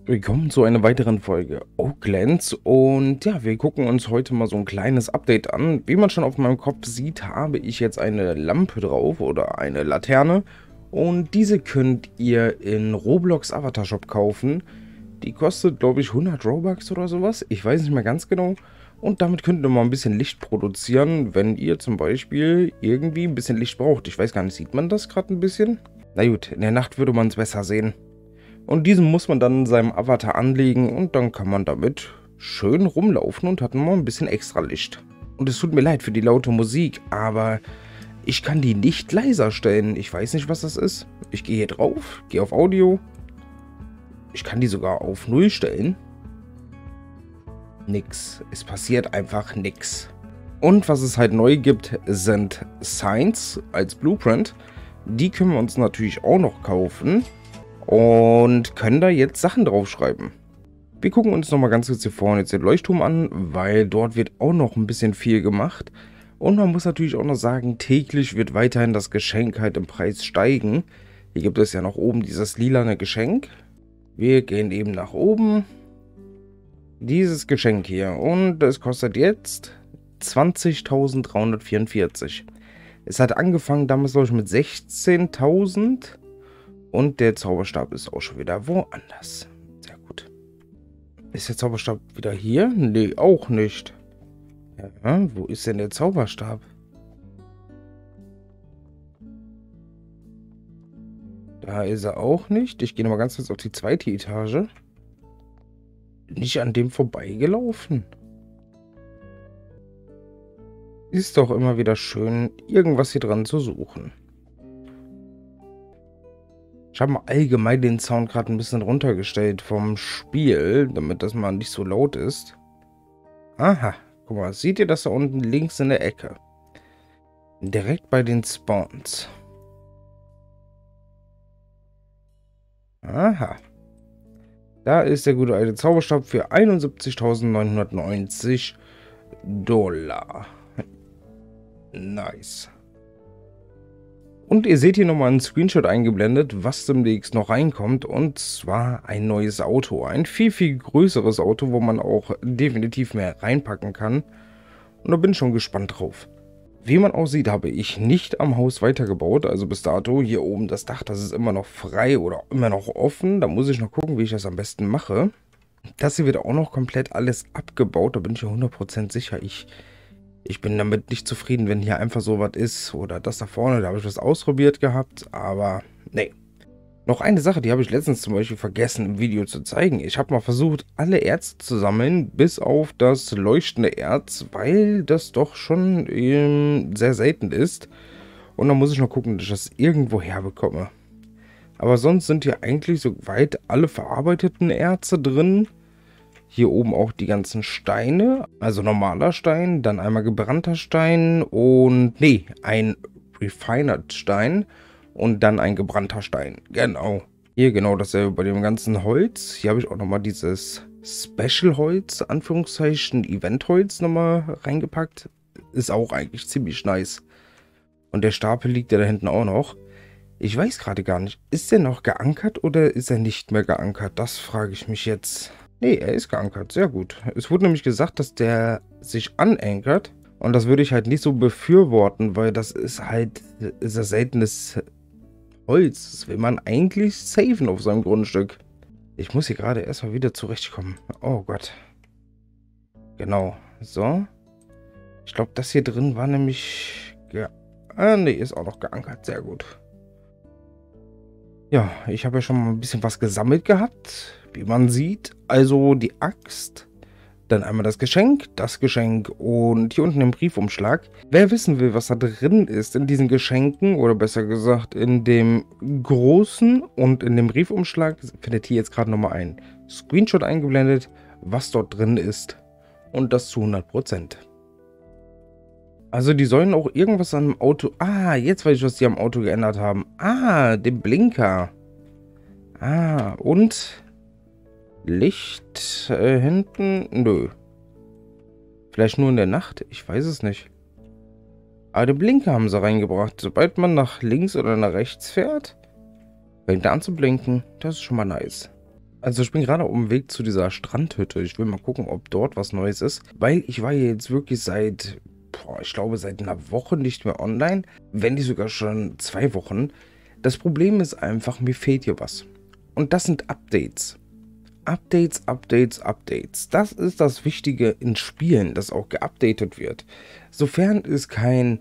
Willkommen zu einer weiteren Folge Oaklands und ja, wir gucken uns heute mal so ein kleines Update an. Wie man schon auf meinem Kopf sieht, habe ich jetzt eine Lampe drauf oder eine Laterne und diese könnt ihr in Roblox Avatar Shop kaufen. Die kostet, glaube ich, 100 Robux oder sowas, ich weiß nicht mehr ganz genau. Und damit könnt ihr mal ein bisschen Licht produzieren, wenn ihr zum Beispiel irgendwie ein bisschen Licht braucht. Ich weiß gar nicht, sieht man das gerade ein bisschen? Na gut, in der Nacht würde man es besser sehen. Und diesen muss man dann in seinem Avatar anlegen und dann kann man damit schön rumlaufen und hat nochmal ein bisschen extra Licht. Und es tut mir leid für die laute Musik, aber ich kann die nicht leiser stellen. Ich weiß nicht, was das ist. Ich gehe hier drauf, gehe auf Audio. Ich kann die sogar auf 0 stellen. Nix. Es passiert einfach nix. Und was es halt neu gibt, sind Signs als Blueprint. Die können wir uns natürlich auch noch kaufen. Und können da jetzt Sachen draufschreiben. Wir gucken uns nochmal ganz kurz hier vorne jetzt den Leuchtturm an, weil dort wird auch noch ein bisschen viel gemacht. Und man muss natürlich auch noch sagen, täglich wird weiterhin das Geschenk halt im Preis steigen. Hier gibt es ja noch oben dieses lilane Geschenk. Wir gehen eben nach oben. Dieses Geschenk hier. Und es kostet jetzt 20.344. Es hat angefangen damals, glaube ich, mit 16.000. Und der Zauberstab ist auch schon wieder woanders. Sehr gut. Ist der Zauberstab wieder hier? Nee, auch nicht. Ja, wo ist denn der Zauberstab? Da ist er auch nicht. Ich gehe nochmal ganz kurz auf die zweite Etage. Nicht an dem vorbeigelaufen. Ist doch immer wieder schön, irgendwas hier dran zu suchen. Ich habe mal allgemein den Sound gerade ein bisschen runtergestellt vom Spiel, damit das mal nicht so laut ist. Aha, guck mal, seht ihr das da unten links in der Ecke? Direkt bei den Spawns. Aha. Da ist der gute alte Zauberstab für 71.990 $. Nice. Und ihr seht hier nochmal einen Screenshot eingeblendet, was demnächst noch reinkommt. Und zwar ein neues Auto. Ein viel, viel größeres Auto, wo man auch definitiv mehr reinpacken kann. Und da bin ich schon gespannt drauf. Wie man auch sieht, habe ich nicht am Haus weitergebaut. Also bis dato hier oben das Dach, das ist immer noch frei oder immer noch offen. Da muss ich noch gucken, wie ich das am besten mache. Das hier wird auch noch komplett alles abgebaut. Da bin ich ja 100% sicher. Ich bin damit nicht zufrieden, wenn hier einfach so was ist. Oder das da vorne, da habe ich was ausprobiert gehabt. Aber nee. Noch eine Sache, die habe ich letztens zum Beispiel vergessen im Video zu zeigen. Ich habe mal versucht, alle Erze zu sammeln, bis auf das leuchtende Erz, weil das doch schon sehr selten ist. Und dann muss ich noch gucken, dass ich das irgendwo herbekomme. Aber sonst sind hier eigentlich soweit alle verarbeiteten Erze drin. Hier oben auch die ganzen Steine, also normaler Stein, dann einmal gebrannter Stein und, nee, ein Refined Stein und dann ein gebrannter Stein. Genau. Hier genau dasselbe bei dem ganzen Holz. Hier habe ich auch nochmal dieses Special Holz, Anführungszeichen, Event Holz nochmal reingepackt. Ist auch eigentlich ziemlich nice. Und der Stapel liegt ja da hinten auch noch. Ich weiß gerade gar nicht, ist der noch geankert oder ist er nicht mehr geankert? Das frage ich mich jetzt. Nee, er ist geankert. Sehr gut. Es wurde nämlich gesagt, dass der sich anankert. Und das würde ich halt nicht so befürworten, weil das ist halt sehr seltenes Holz. Das will man eigentlich safen auf seinem Grundstück. Ich muss hier gerade erstmal wieder zurechtkommen. Oh Gott. Genau. So. Ich glaube, das hier drin war nämlich... nee, ist auch noch geankert. Sehr gut. Ja, ich habe ja schon mal ein bisschen was gesammelt gehabt, wie man sieht. Also die Axt, dann einmal das Geschenk und hier unten den Briefumschlag. Wer wissen will, was da drin ist in diesen Geschenken oder besser gesagt in dem großen und in dem Briefumschlag, findet hier jetzt gerade nochmal ein Screenshot eingeblendet, was dort drin ist. Und das zu 100%. Also die sollen auch irgendwas an dem Auto... Ah, jetzt weiß ich, was die am Auto geändert haben. Ah, den Blinker. Ah, und Licht hinten? Nö. Vielleicht nur in der Nacht? Ich weiß es nicht. Aber den Blinker haben sie reingebracht. Sobald man nach links oder nach rechts fährt, fängt er an zu blinken. Das ist schon mal nice. Also ich bin gerade auf dem Weg zu dieser Strandhütte. Ich will mal gucken, ob dort was Neues ist. Weil ich war ja jetzt wirklich seit, boah, ich glaube seit einer Woche nicht mehr online. Wenn nicht sogar schon 2 Wochen. Das Problem ist einfach, mir fehlt hier was. Und das sind Updates. Updates, Updates, Updates. Das ist das Wichtige in Spielen, dass auch geupdatet wird. Sofern es kein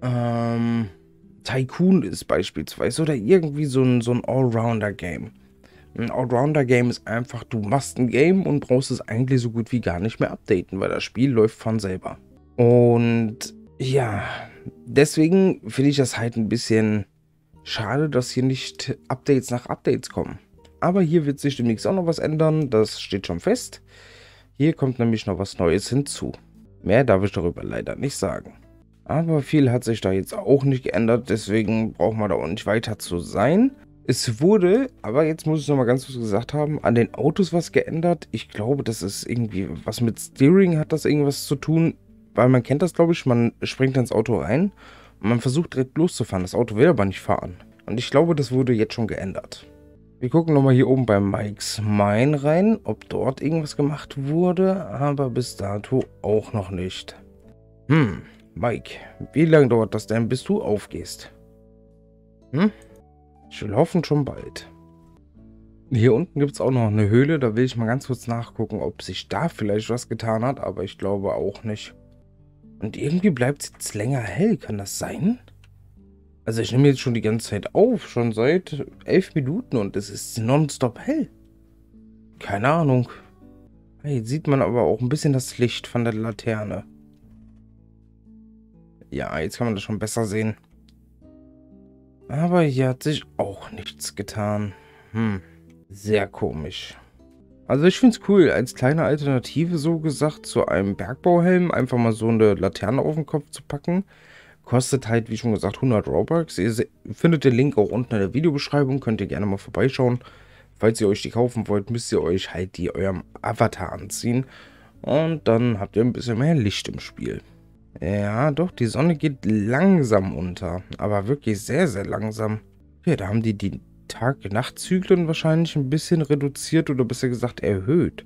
Tycoon ist beispielsweise oder irgendwie so ein Allrounder-Game. Ein Allrounder-Game ist einfach, du machst ein Game und brauchst es eigentlich so gut wie gar nicht mehr updaten, weil das Spiel läuft von selber. Und ja, deswegen finde ich das halt ein bisschen schade, dass hier nicht Updates nach Updates kommen. Aber hier wird sich demnächst auch noch was ändern, das steht schon fest. Hier kommt nämlich noch was Neues hinzu. Mehr darf ich darüber leider nicht sagen. Aber viel hat sich da jetzt auch nicht geändert, deswegen braucht man da auch nicht weiter zu sein. Es wurde, aber jetzt muss ich noch mal ganz kurz gesagt haben, an den Autos was geändert. Ich glaube, das ist irgendwie was mit Steering, hat das irgendwas zu tun, weil man kennt das, glaube ich, man springt ins Auto rein und man versucht direkt loszufahren. Das Auto will aber nicht fahren. Und ich glaube, das wurde jetzt schon geändert. Wir gucken nochmal hier oben bei Mike's Mine rein, ob dort irgendwas gemacht wurde, aber bis dato auch noch nicht. Mike, wie lange dauert das denn, bis du aufgehst? Ich will hoffen, schon bald. Hier unten gibt es auch noch eine Höhle, da will ich mal ganz kurz nachgucken, ob sich da vielleicht was getan hat, aber ich glaube auch nicht. Und irgendwie bleibt es jetzt länger hell, kann das sein? Also ich nehme jetzt schon die ganze Zeit auf, schon seit 11 Minuten und es ist nonstop hell. Keine Ahnung. Jetzt sieht man aber auch ein bisschen das Licht von der Laterne. Ja, jetzt kann man das schon besser sehen. Aber hier hat sich auch nichts getan. Sehr komisch. Also ich finde es cool, als kleine Alternative so gesagt zu einem Bergbauhelm einfach mal so eine Laterne auf den Kopf zu packen. Kostet halt, wie schon gesagt, 100 Robux. Ihr findet den Link auch unten in der Videobeschreibung. Könnt ihr gerne mal vorbeischauen. Falls ihr euch die kaufen wollt, müsst ihr euch halt die eurem Avatar anziehen. Und dann habt ihr ein bisschen mehr Licht im Spiel. Ja, doch, die Sonne geht langsam unter. Aber wirklich sehr, sehr langsam. Ja, da haben die Tag-Nacht-Zyklen wahrscheinlich ein bisschen reduziert oder besser gesagt erhöht.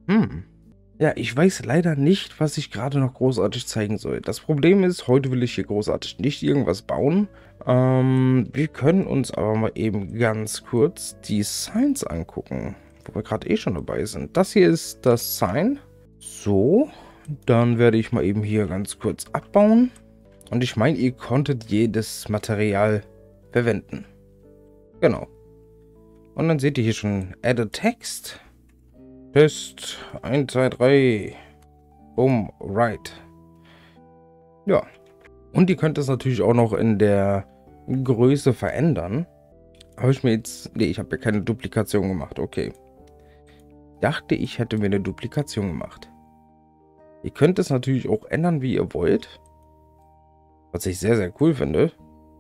Ja, ich weiß leider nicht, was ich gerade noch großartig zeigen soll. Das Problem ist, heute will ich hier großartig nicht irgendwas bauen. Wir können uns aber mal eben ganz kurz die Signs angucken, wo wir gerade schon dabei sind. Das hier ist das Sign. So, dann werde ich mal eben hier ganz kurz abbauen. Und ich meine, ihr konntet jedes Material verwenden. Genau. Und dann seht ihr hier schon Added Text. Test 1, 2, 3. Boom, right. Ja. Und ihr könnt das natürlich auch noch in der Größe verändern. Habe ich mir jetzt... Nee, ich habe ja keine Duplikation gemacht. Okay. Dachte, ich hätte mir eine Duplikation gemacht. Ihr könnt es natürlich auch ändern, wie ihr wollt. Was ich sehr, sehr cool finde.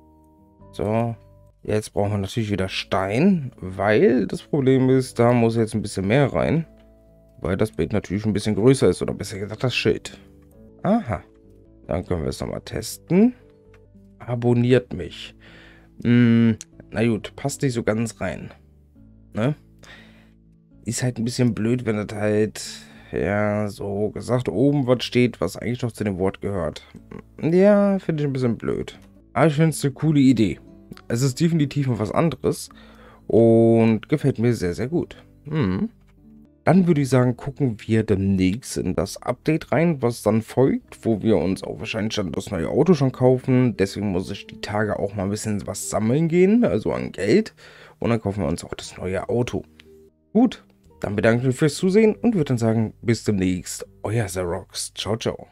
So. Jetzt brauchen wir natürlich wieder Stein, weil das Problem ist, da muss jetzt ein bisschen mehr rein. Weil das Bild natürlich ein bisschen größer ist, oder besser gesagt das Schild. Aha. Dann können wir es nochmal testen. Abonniert mich. Na gut, passt nicht so ganz rein. Ne? Ist halt ein bisschen blöd, wenn das halt, ja, so gesagt, oben was steht, was eigentlich noch zu dem Wort gehört. Ja, finde ich ein bisschen blöd. Aber ich finde es eine coole Idee. Es ist definitiv mal was anderes und gefällt mir sehr, sehr gut. Dann würde ich sagen, gucken wir demnächst in das Update rein, was dann folgt, wo wir uns auch wahrscheinlich dann das neue Auto schon kaufen. Deswegen muss ich die Tage auch mal ein bisschen was sammeln gehen, also an Geld. Und dann kaufen wir uns auch das neue Auto. Gut, dann bedanke ich mich fürs Zusehen und würde dann sagen, bis demnächst. Euer Zerox. Ciao, ciao.